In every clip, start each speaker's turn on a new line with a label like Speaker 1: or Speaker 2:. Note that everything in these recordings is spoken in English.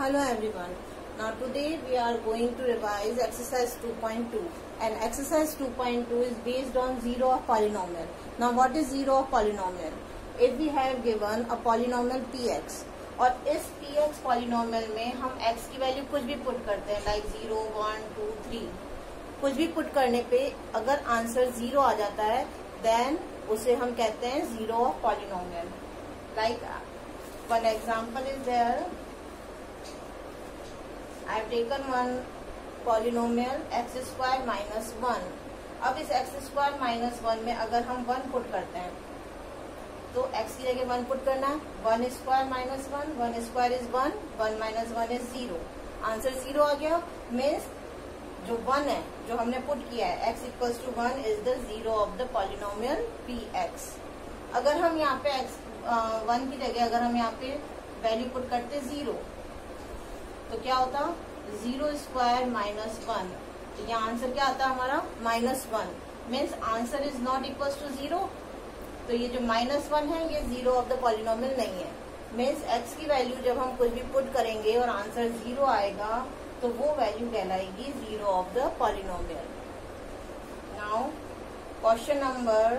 Speaker 1: Hello everyone. Now today we are going to revise exercise 2.2 and exercise 2.2 is based on zero of polynomial. Now what is zero of polynomial? If we have given a polynomial px और इस px polynomial में हम x की value कुछ भी put करते हैं like 0, 1, 2, 3 कुछ भी पुट करने पे अगर आंसर 0 आ जाता है देन उसे हम कहते हैं zero of polynomial. Like one example is there. I have taken one polynomial x square minus 1. अब इस x square minus 1 में अगर हम 1 पुट करते हैं तो x की जगह 1 पुट करना है. 1 square minus 1, 1 square is 1, 1 minus 1 is 0. Answer 0 आ गया. मीन्स जो 1 है जो हमने पुट किया है x equals to 1 is the zero of the polynomial px. अगर हम यहाँ पे x 1 की जगह अगर हम यहाँ पे वैल्यू पुट करते 0 तो क्या होता 0 स्क्वायर माइनस 1. तो यहाँ आंसर क्या आता है हमारा -1. Means answer is not equal to 0. तो ये जो -1 है ये जीरो ऑफ द पॉलिनोमियल नहीं है. मीन्स x की वैल्यू जब हम कुछ भी पुट करेंगे और आंसर 0 आएगा तो वो वैल्यू कहलाएगी zero of the polynomial. Now question number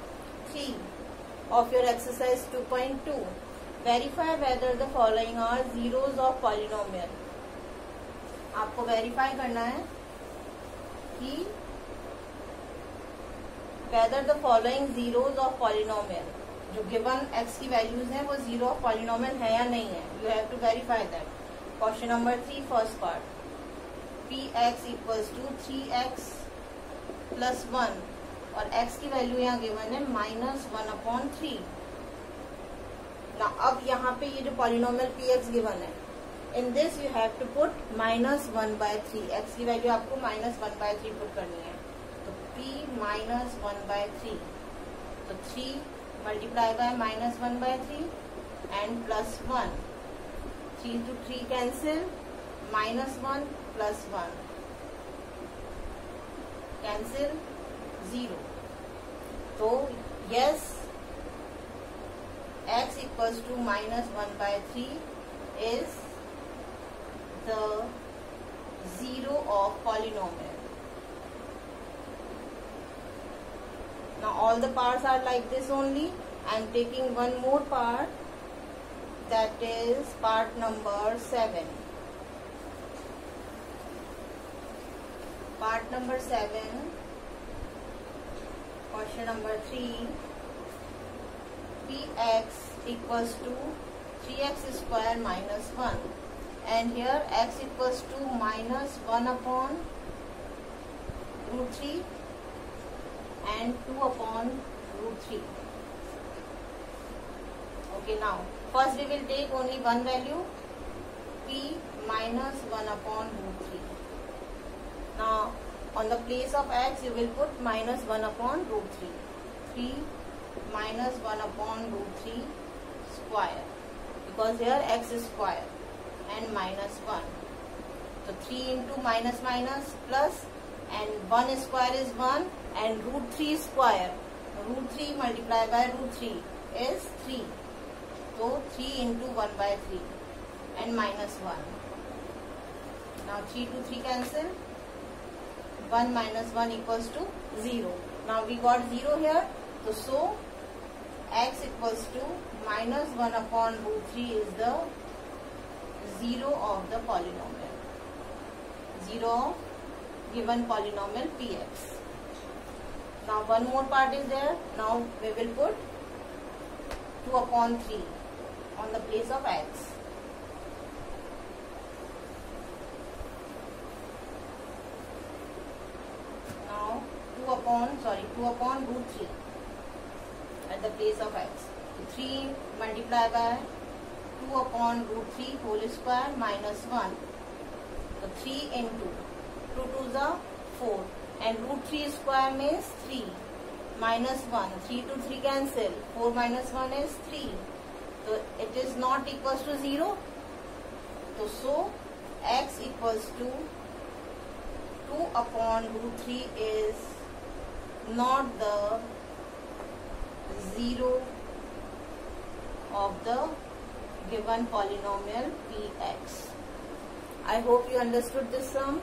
Speaker 1: 3 of your exercise 2.2. Verify whether the following are zeros of polynomial. आपको वेरीफाई करना है कि whether the following zeros of polynomial जो गिवन x की वैल्यूज हैं वो जीरो ऑफ पॉलिनोमियल है या नहीं है. You have to verify that. Question number 3 first part. px equals to 3x plus 1 और x की वैल्यू यहाँ गिवन है -1/3. ना अब यहाँ पे ये जो पॉलिनोमियल px गिवन है in this you have to put -1/3. x की वैल्यू आपको -1/3 पुट करनी है. तो p -1/3 तो 3 multiply by -1/3 and plus 1. 3 to 3 cancel. -1 plus 1 cancel 0. तो yes x equals to -1/3 is the zero of polynomial. Now all the parts are like this only. I am taking one more part, that is part number 7. Part number 7, question number 3. px equals to 3x square minus 1 and here x equals to -1/√3 and 2/√3. Okay, now first we will take only one value, p -1/√3. Now on the place of x you will put -1/√3. 3 -1/√3 square because here x is square and -1. So 3 into minus minus plus and 1 square is 1 and √3 square. √3 multiplied by √3 is 3. So 3 into 1/3 and -1. Now 3 to 3 cancel. 1 minus 1 equals to 0. Now we got 0 here. So x equals to -1/√3 is the zero of the polynomial. Zero of given polynomial px. Now one more part is there. Now we will put 2/3 on the place of x. Now 2/√3 at the place of x. 3 multiplied by 2/√3 whole square minus 1. So 3 into 2 to the 4 and √3 square means 3 minus 1. 3 to 3 cancel. 4 minus 1 is 3. So it is not equals to 0. So x equals to 2/√3 is not the zero of the given polynomial px. I hope you understood this sum.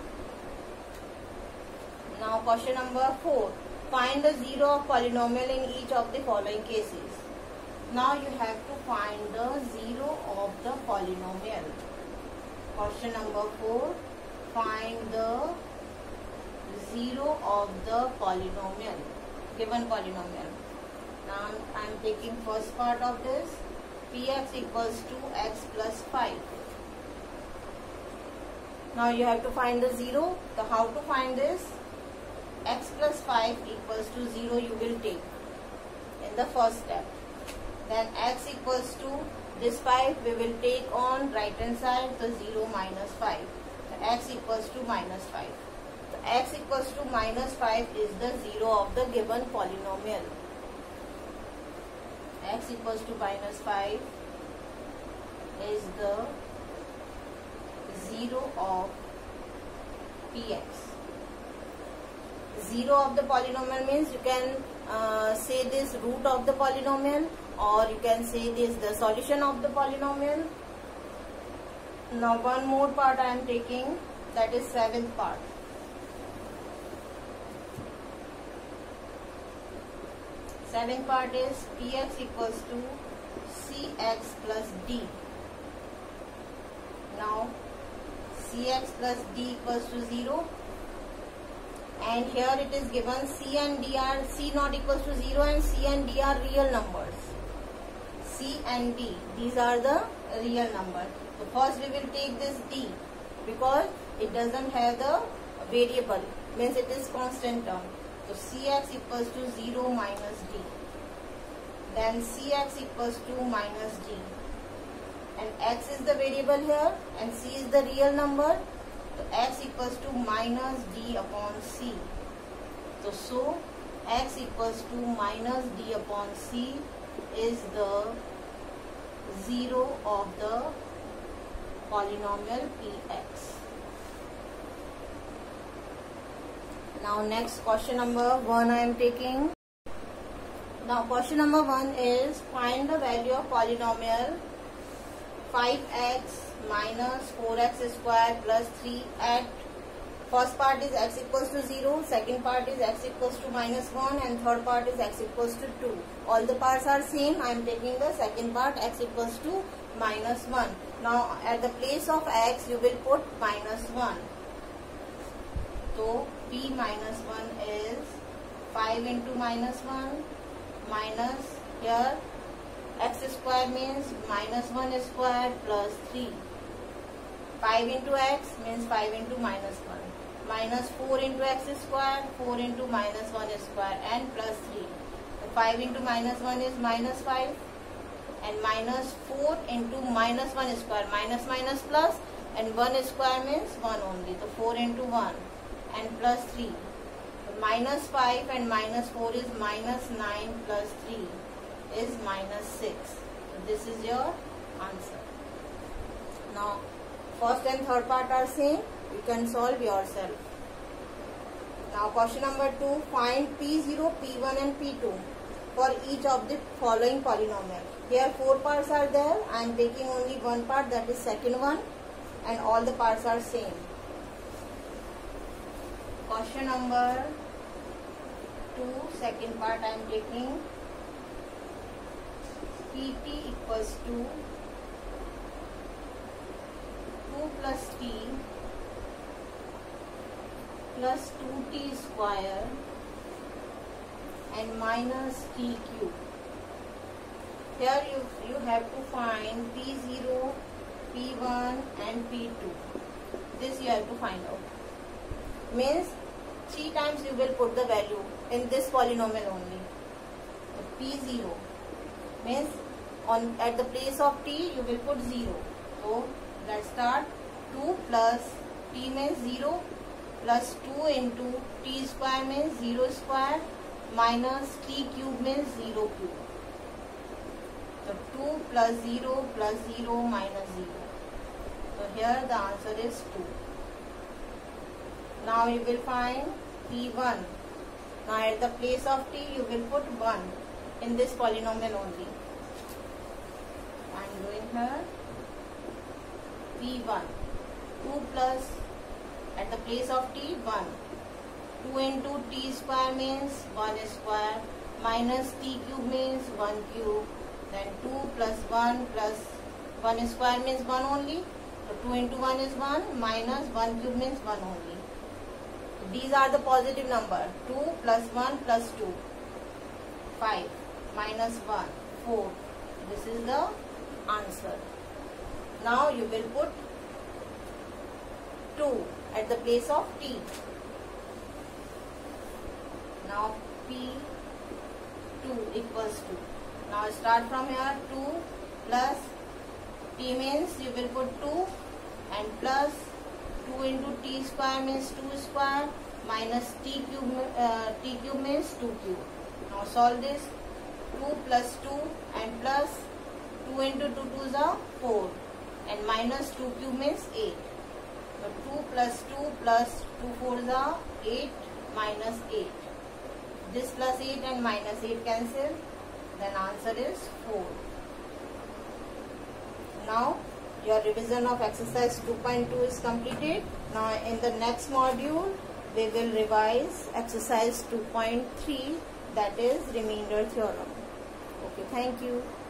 Speaker 1: Now question number 4. Find the zero of polynomial in each of the following cases. Now you have to find the zero of the polynomial. Question number 4. Find the zero of the polynomial, given polynomial. Now I am taking first part of this. Px equals to x plus 5. Now you have to find the zero. So how to find this? X plus 5 equals to 0 you will take in the first step. Then x equals to this 5 we will take on right hand side, the 0 minus 5. So x equals to minus 5. So x equals to minus 5 is the zero of the given polynomial. X equals to minus 5 is the zero of Px. Zero of the polynomial means you can say this root of the polynomial, or you can say this the solution of the polynomial. Now one more part I am taking, that is 7th part. Seventh part is Px equals to Cx plus D. Now Cx plus D equals to 0. And here it is given C and D are, C not equals to 0 and C and D are real numbers. C and D, these are the real numbers. So first we will take this D because it doesn't have the variable, means it is constant term. So Cx equals to 0 minus D. Then Cx equals to minus D. And x is the variable here and C is the real number. So x equals to minus D upon C. So x equals to minus D upon C is the zero of the polynomial Px. Now next question number 1 I am taking. Now question number 1 is find the value of polynomial 5x minus 4x square plus 3 at first part is x equals to 0, second part is x equals to minus 1 and third part is x equals to 2. All the parts are same. I am taking the second part, x equals to minus 1. Now at the place of x you will put minus 1. So P minus 1 is 5 into minus 1 minus here x square means minus 1 square plus 3. 5 into x means 5 into minus 1. Minus 4 into x square, 4 into minus 1 square and plus 3. So 5 into minus 1 is minus 5 and minus 4 into minus 1 square, minus minus plus, and 1 square means 1 only. So 4 into 1 and plus 3. So minus 5 and minus 4 is minus 9 plus 3 is minus 6. So this is your answer. Now first and third part are same. You can solve yourself. Now question number 2. Find P0, P1 and P2 for each of the following polynomial. Here 4 parts are there. I am taking only one part, that is second one, and all the parts are same. Question number 2, second part I am taking. Pt equals to 2 plus t plus 2t square and minus t cube. Here you have to find P0, P1 and P2. This you have to find out. Means 3 times you will put the value in this polynomial only. So P0 means at the place of t you will put 0. So let's start. 2 plus t means 0 plus 2 into t square means 0 square minus t cube means 0 cube. So 2 plus 0 minus 0. So here the answer is 2. Now you will find P1. Now at the place of t you will put 1 in this polynomial only. I am doing here P1. 2 plus at the place of t 1. 2 into t square means 1 square minus t cube means 1 cube. Then 2 plus 1 square means 1 only. So 2 into 1 is 1 minus 1 cube means 1 only. These are the positive number. 2 plus 1 plus 2. 5 minus 1. 4. This is the answer. Now you will put 2 at the place of t. Now P2 equals to. Now start from here. 2 plus t means you will put 2 and plus 2 into t square means 2 square minus t cube means 2 cube. Now solve this. 2 plus 2 and plus 2 into 2 2s are 4 and minus 2 cube means 8. So 2 plus 2 plus 2 4s are 8 minus 8. This plus 8 and minus 8 cancel. Then answer is 4. Now your revision of exercise 2.2 is completed. Now in the next module we will revise exercise 2.3, that is remainder theorem. Okay, thank you.